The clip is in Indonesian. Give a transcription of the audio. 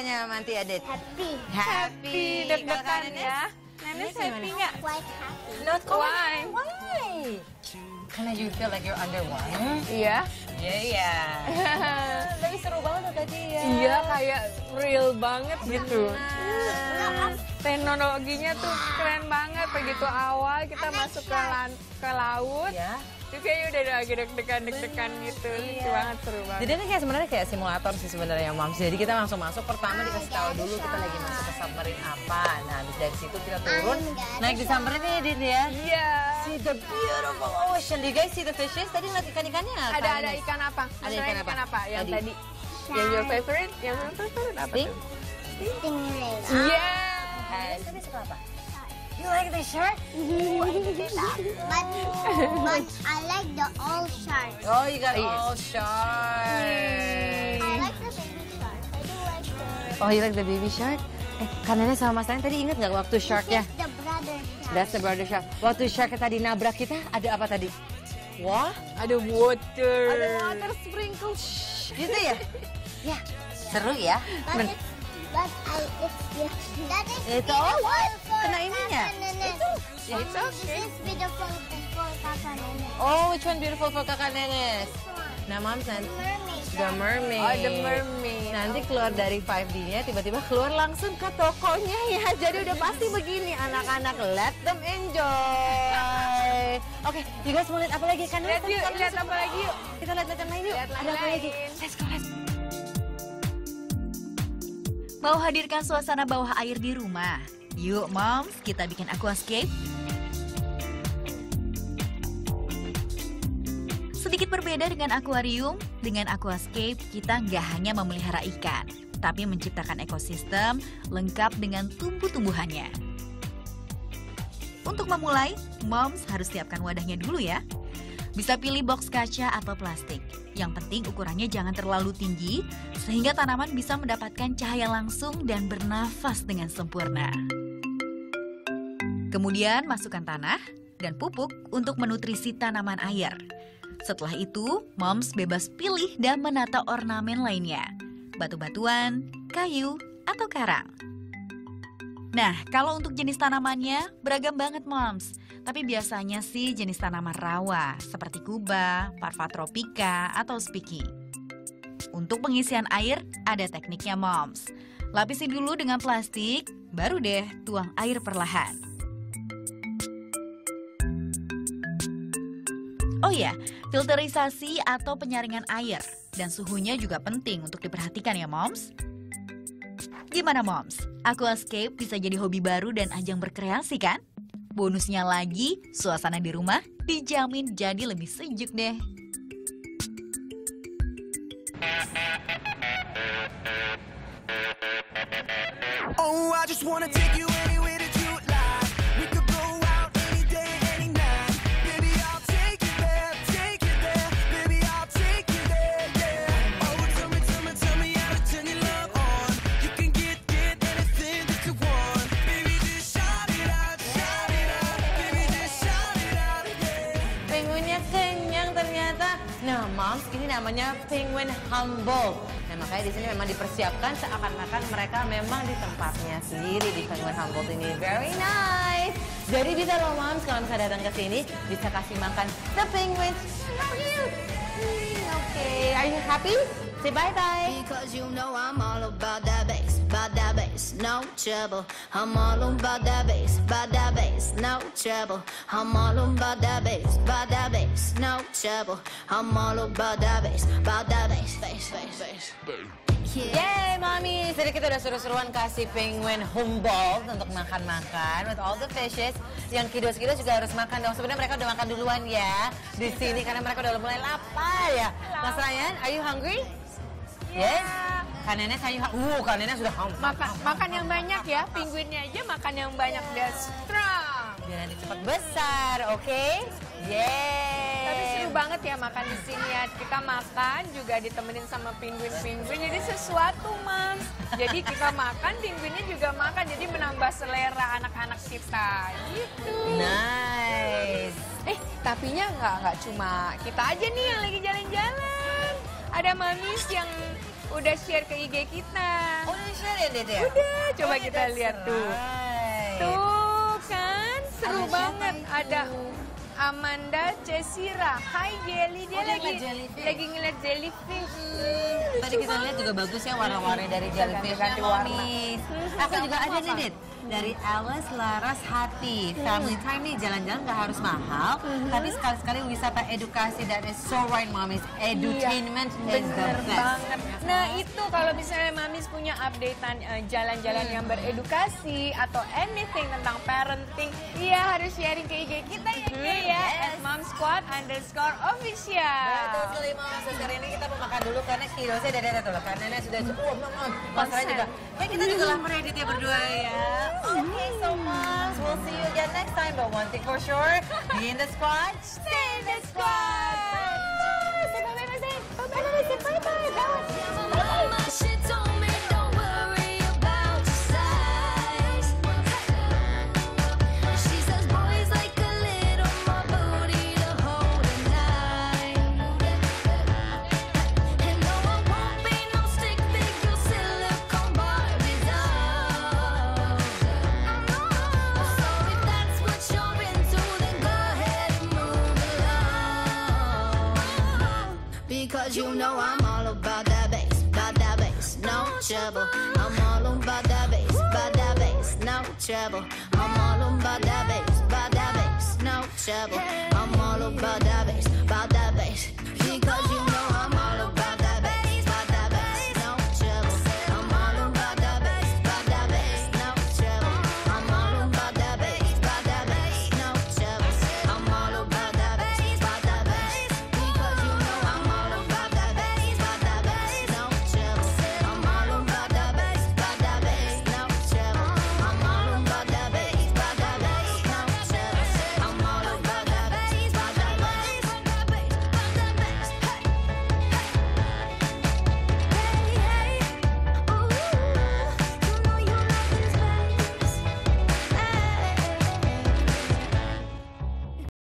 rasanya Manti Adit? Happy. Happy. Deg-degan ya. Nenek happy nggak? Quite happy. Not Why? Why? Karena you feel like you're underwater. Iya. Iya. Tapi seru banget tuh tadi ya. Iya, kayak real banget gitu. Teknologinya tuh keren banget. Begitu awal kita masuk ke laut. Ya. Itu kayaknya udah lagi deg-degan gitu. Lucu banget, seru banget. Jadi ini kayak sebenarnya kayak simulator sih sebenarnya Moms. Jadi kita langsung masuk, pertama dikasih tahu dulu kita lagi masuk ke submarine apa. Nah, habis dari situ kita turun, naik di submarine nih Dit ya. Iya. See the beautiful ocean. Do you guys see the fishes? Tadi ngeliat ikan-ikannya apa? Ada ikan apa? Ada Maksudnya ikan apa? Yang Tadi. tadi. Yang your favorite? Yang your favorite apa Pink? tuh? Stingray. Yes. Tapi suka apa? You like the shark? But I like the all sharks. Oh, you got Yes. all shark. I like the baby shark. I do like the... Oh, you like the baby shark? Karena sama Mas Tanya tadi ingat nggak waktu sharknya? This is the brother shark. That's the brother shark. Waktu shark tadi nabrak kita, ada apa tadi? Wah, Ada water. ada water sprinkle. Gitu ya? Ya, seru ya. That is Itu beautiful for kena ininya. Kakak Nenek. Ya. It's okay. This is beautiful for Kakak Nenek. Oh, which one beautiful for kakak Nenes? Nah, Moms, nanti Mermaid. The Mermaid. Oh, the mermaid. Nanti keluar dari 5D-nya, tiba-tiba keluar langsung ke tokonya ya. Jadi udah pasti begini, anak-anak let them enjoy. Oke, you guys mau lihat apa lagi? Kan Lihat yuk, lihat apa lagi yuk. Kita lihat yang lain yuk. Lihat Ada apa lagi? lain. Let's go, let's go. Mau hadirkan suasana bawah air di rumah? Yuk Moms, kita bikin aquascape. Sedikit berbeda dengan akuarium, dengan aquascape kita nggak hanya memelihara ikan, tapi menciptakan ekosistem lengkap dengan tumbuh-tumbuhannya. Untuk memulai, Moms harus siapkan wadahnya dulu ya. Bisa pilih box kaca atau plastik. Yang penting ukurannya jangan terlalu tinggi, sehingga tanaman bisa mendapatkan cahaya langsung dan bernafas dengan sempurna. Kemudian masukkan tanah dan pupuk untuk menutrisi tanaman air. Setelah itu, Moms bebas pilih dan menata ornamen lainnya. Batu-batuan, kayu, atau karang. Nah, kalau untuk jenis tanamannya, beragam banget Moms. Tapi biasanya sih jenis tanaman rawa, seperti kuba, parva tropika, atau spiki. Untuk pengisian air, ada tekniknya Moms. Lapisi dulu dengan plastik, baru deh tuang air perlahan. Oh ya, filterisasi atau penyaringan air dan suhunya juga penting untuk diperhatikan ya Moms. Gimana Moms? Aquascape bisa jadi hobi baru dan ajang berkreasi kan? Bonusnya lagi, suasana di rumah dijamin jadi lebih sejuk deh. Oh, I just wanna take you anywhere that you like. We could go out any day, any night. Baby, I'll take you there, take you there. Baby, I'll take you there, yeah. Oh, tell me how to turn your love on. You can get anything that you want. Baby, just shout it out, baby, just shout it out, yeah. Penguinnya kenyang ternyata. Nah, Moms, ini namanya penguin humble. Nah, makanya di sini memang dipersiapkan seakan-akan mereka memang di tempatnya sendiri di penguin humble ini. Very nice. Jadi bisa loh Moms, kalau misalnya datang ke sini bisa kasih makan the penguin. How cute. Okay, are you happy? Say bye-bye. Because you know I'm all about that bass, no trouble. I'm all about that bass, no trouble. I'm all about that bass, no trouble. I'm all about that bass, bass. Yay, Mami! Jadi kita udah seru-seruan kasih penguin Humboldt untuk makan-makan with all the fishes. Yang kiddos-kiddos juga harus makan dong. Sebenarnya mereka udah makan duluan ya di sini karena mereka udah mulai lapar ya. Mas Ryan, are you hungry? Yes. Kak Nenek, Kak Nenek sudah hungry. Makan yang banyak ya, penguinnya aja makan yang banyak dan strong. Biar nanti cepat besar, oke? Yeay. Tapi seru banget ya makan di sini ya. Kita makan juga ditemenin sama penguin-penguin. Jadi sesuatu, Mams. Jadi kita makan, penguinnya juga makan. Jadi menambah selera anak-anak kita. Gitu. Nice. Tapinya nggak cuma kita aja nih yang lagi jalan-jalan. Ada Mamis yang udah share ke IG kita. Oh, udah share ya, Dede? Udah, coba Oh, kita that's lihat tuh. right. Tuh kan, seru Ada banget. siapa Ada itu? Amanda Cesira. Hai Jelly, dia Oh, dia lagi ngeliat jellyfish. lagi ngeliat jellyfish. Tadi kita lihat juga bagus ya warna-warni dari jellyfish. Ganti warna. Mamis. Aku juga ada nih, Dit. Dari Alice Laras Hati. Family time nih, jalan-jalan gak harus mahal. Tapi sekali-sekali wisata edukasi. That is so right, Mamis. Edutainment is the Bener best. banget. Nah itu kalau misalnya Mamis punya updatean jalan-jalan yang beredukasi atau anything tentang parenting, iya harus sharing ke IG kita ya, Yes. @momsquad_official. Betul sekali, Mams. Sekarang ini kita mau makan dulu karena kidosnya Dede tuh loh. Karena nenek sudah cukup. Masalahnya juga. Kita juga lapar ya, Dit, ya berdua ya. Okay, so Moms, we'll see you again next time. But one thing for sure, be in the squad, stay in the squad. Say bye-bye, say bye-bye. Mama, she told me don't worry about your size. She says boys like a little more booty to hold at night. And no, I won't be no stick figure silicone Barbie doll. So if that's what you're into, then go ahead and move along. Because you know I'm all about that bass, no trouble. I'm all about that bass, no trouble. I'm all about that bass, no trouble.